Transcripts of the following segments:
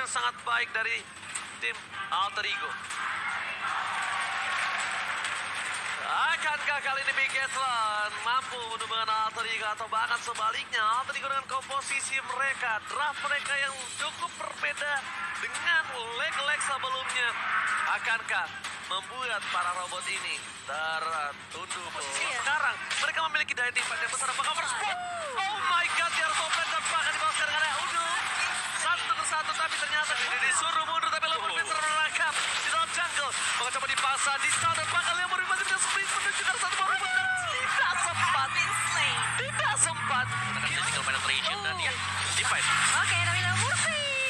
yang sangat baik dari tim Alter Ego. Akankah kali ini Big Athlon mampu menumbangkan Alter Ego atau bahkan sebaliknya Alter Ego dengan komposisi mereka, draft mereka yang cukup berbeda dengan leg-leg sebelumnya. Akankah membuat para robot ini tertunduk? Sekarang mereka memiliki daya timpang yang besar. Apakah first spot? Oh my god, dia harus open dan bahkan di bawah sekarang ada Udo. Satu persatu tapi ternyata ini disuruh mundur tapi Leomord bisa merangkap di dalam jungle. Maka coba dipasang di stun dan bahkan Leomord masih bisa sprint menuju ke satu bawah dan tidak sempat. Tidak sempat. Menekan physical penetration dan ya, di-fight. Oke, tapi Leomord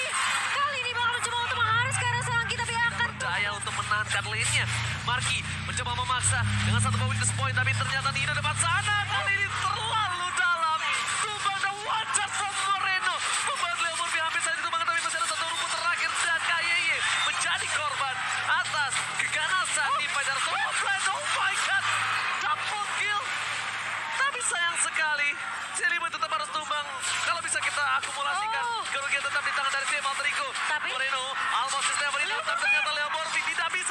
kali ini bakal mencoba untuk mengharuskan serangan kita, tapi akan Daya untuk menahan lane-nya. Marky mencoba memaksa dengan satu weakness point tapi ternyata Nino depan sana. Kali ini terlalu dalam. Tumbang dan wajah Moreno membuat Leomord hampir saja ditumbangkan tapi masih ada satu rumput terakhir dan KYY menjadi korban atas keganasan di Fighter Soulblade. Oh my god, double kill. Tapi sayang sekali, Celebi tetap harus tumbang. Kalau bisa kita akumulasikan kerugian tetap di tangan dari tim Alter Ego. Tapi Moreno almost is never enough, tapi ternyata Leomord tidak bisa.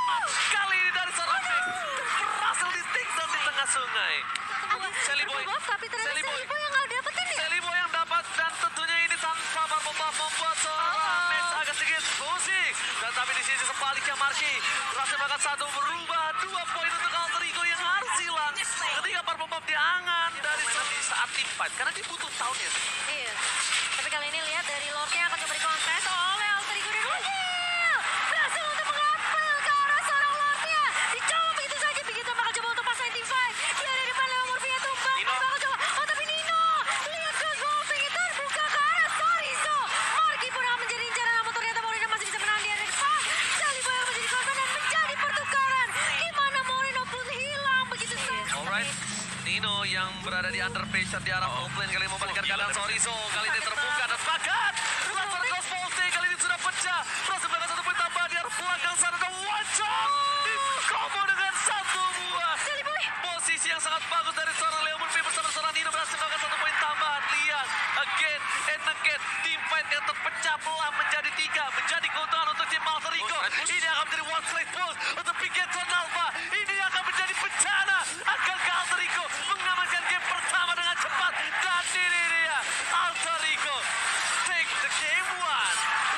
Kali ini dari seorang Max berhasil di-stickdown di tengah sungai. Celebi, tapi ternyata Celebi yang nggak dapetin ya. Celebi yang dapat dan tentunya ini tanpa bubble buff membuat seorang Max agak sedikit pusing. Dan tapi di sisi sebaliknya Marky berhasil makan satu berubah 2 poin untuk Alter Ego yang harus hilang. Ketika bubble buff diangan dari saat team fight karena dia butuh tahunnya. Iya. Tapi kali ini lihat dari Lordnya akan coba dikontes oleh Alter Ego dan Wagil. Berhasil untuk mengambil ke arah seorang Lordnya. Dicoba begitu saja, begitu bakal coba untuk pasang team fight. Dia ada di depan Leomord punya tumbang. Nino. Bakal coba. Oh tapi Nino. Lihat ke golfing itu terbuka ke arah Sorizo. Marky pun akan menjadi incaran namun ternyata Moreno masih bisa menahan dia dari depan. Celebi yang menjadi korban dan menjadi pertukaran. Di mana Moreno pun hilang begitu saja. Alright, Nino yang berada di under pressure di arah top lane kali ini membalikan keadaan Sorizo. Kali ini terbuka dan sepakat. Laser Ghost Bolting kali ini sudah pecah. Berhasil melakukan satu poin tambahan di arah belakang sana dan wajah. Dikobo dengan satu buah. Posisi yang sangat bagus dari seorang Leomord bersama seorang Nino berhasil melakukan satu poin tambahan. Lihat, again and again. Team fight yang terpecah belah menjadi 3. Menjadi keuntungan untuk tim Alter Ego. Ini akan menjadi one slate push untuk Big Athlon Alpha. Ini akan menjadi bencana. Akankah Alter Ego mengamankan game pertama dengan cepat? Dan ini dia, Alter Ego take the game one.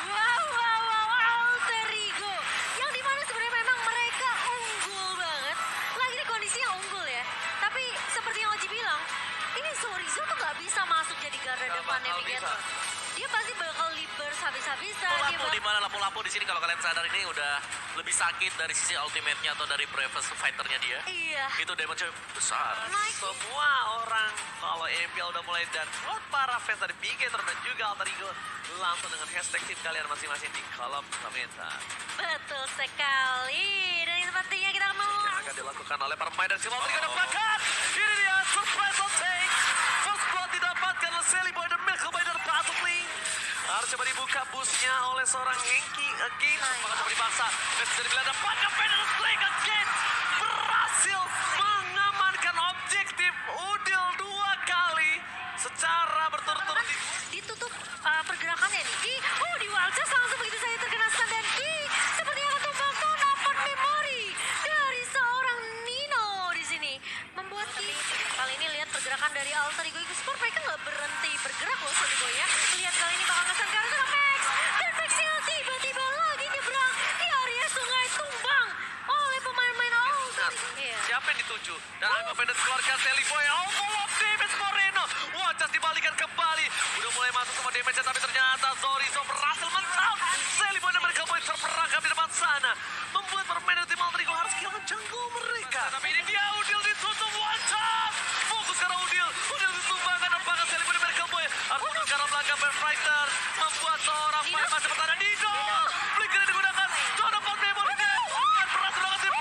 Wow, Alter Ego. Yang dimana sebenarnya memang mereka unggul banget. Lagi di kondisinya unggul ya. Tapi seperti yang Oji bilang, ini Sorizo tuh gak bisa masuk jadi garda Gak depannya bakal Big bisa. Athlon. Dia pasti bakal libers habis-habisan. Lampu di mana lampu-lampu di sini kalau kalian sadar ini udah lebih sakit dari sisi ultimate-nya atau dari previous fighter-nya dia. Iya. Itu damage besar. Naik. Semua orang kalau MPL udah mulai dan buat para fans dari Big Athlon dan juga Alter Ego langsung dengan hashtag tim kalian masing-masing di kolom komentar. Betul sekali. Dan sepertinya kita akan Yang akan dilakukan oleh para pemain dari tim Alter Ego dan bahkan ini dia surprise on take. First blood didapatkan oleh Celebi dan Michael dari bottom lane. Harus coba dibuka busnya oleh seorang Henki again. Maka coba dipaksa. Messi dari belakang bahkan Peter Drake again berhasil mengamankan objektif Udil 2 kali secara berturut-turut. ditutup pergerakannya nih. Di Walchers langsung begitu saja terkena stun dan sepertinya akan tumbang tuh dapat memori dari seorang Nino di sini. Membuat kali ini lihat pergerakan dari Alter Ego Sport, mereka nggak berhenti bergerak loh Celebi ya. Lihat kali ini bakal ngesan ke arah seorang Max. Dan Maxil tiba-tiba lagi nyebrang di area sungai tumbang oleh pemain-pemain Alter. Iya. Siapa yang dituju? Dan Angga Venus keluarkan Celebi. Oh, follow damage Moreno. Wajah dibalikan kembali. Udah mulai masuk semua damage-nya tapi ternyata Sorizo berhasil men-out. Celebi dan mereka boy terperangkap di depan sana. Membuat permain dari tim Alter Ego harus kehilangan jungle mereka. Tapi ini dia Udil ditutup wajah. Fokus karena Udil. Udil ditumbangkan dan bahkan Celebi dan mereka boy harus mundur ke arah belakang Fighter. Membuat seorang pemain masih bertahan. Nino. Flicker digunakan. Donovan Memory. Dan berhasil melakukan tim.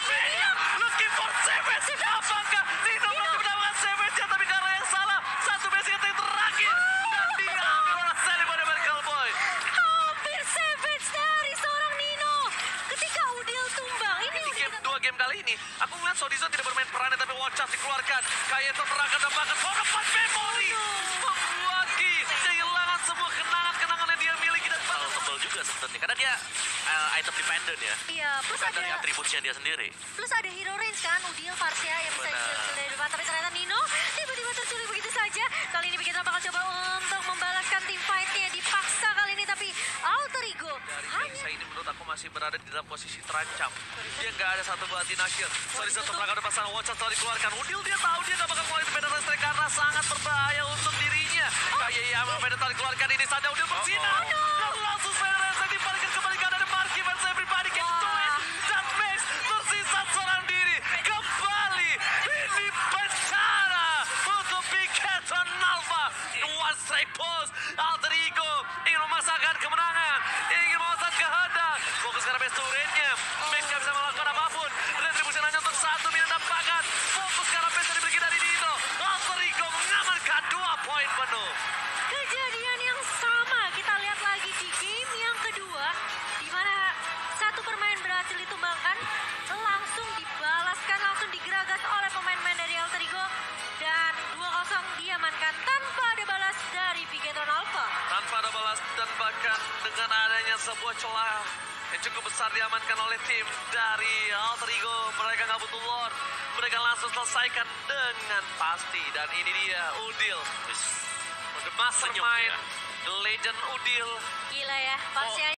Looking for Savage. Apakah Nino berhasil mendapatkan Savage-nya tapi ke arah yang salah. Satu basic attack terakhir. Dan diambil oleh Celebi dan mereka boy. Hampir savage dari seorang Nino. Ketika Udil tumbang, ini Dua game kali ini, aku melihat Sodizo tidak bermain perannya tapi Watch dikeluarkan. Kayak terperangkap dan bahkan Donovan Memory membuat Ki kehilangan semua kenangan-kenangan yang dia miliki dan tebel juga sebenarnya. Karena dia item dependent ya. Iya, plus Bukan dari ada atributnya dia sendiri. hero range kan, Udil, Varsya yang bisa Benar. dikill dari depan. Tapi ternyata Nino tiba-tiba terculik begitu saja. Kali ini Bigetron bakal coba untuk membalaskan tim fight-nya. Dipaksa kali ini, tapi Alter Ego Dari hanya Gengsa ini menurut aku masih berada di dalam posisi terancam. Dia nggak ada satu batin akhir. Sorry, satu perangkat udah pasang watch setelah dikeluarkan. Udil dia tahu dia nggak bakal keluarin Penetra Strike karena sangat berbahaya untuk dirinya. Kayak Yama Penetra dikeluarkan ini saja Udil bersinar. Dan langsung Penetra dibalikin kembali ke ada Marky fans everybody can do it. Dan Max tersisa seorang diri. Kembali ini bencana untuk Bigetron Alpha. One strike pose. Alter Ego ingin memasakkan kemenangan. Ingin memasakkan kehendak. Fokus karena best turretnya. Max gak bisa melakukan apapun. Retribusi hanya untuk 1 minit tampakan. Fokus karena best yang dimiliki dari Nino. Alter Ego mengamankan 2 poin penuh. kejadian yang sama. Kita lihat lagi di game yang kedua, di mana satu permain berhasil ditumbangkan, langsung dibalaskan, langsung digeragas oleh pemain-pemain dari Alter Ego, dan 2-0 diamankan tanpa ada balas dari Bigetron Alpha. Tanpa ada balas dan bahkan dengan adanya sebuah celah yang cukup besar diamankan oleh tim dari Alter Ego. Mereka nggak butuh Lord. Mereka langsung selesaikan dengan pasti. Dan ini dia Udil. The mastermind, the legend Udil. Gila ya, Varsya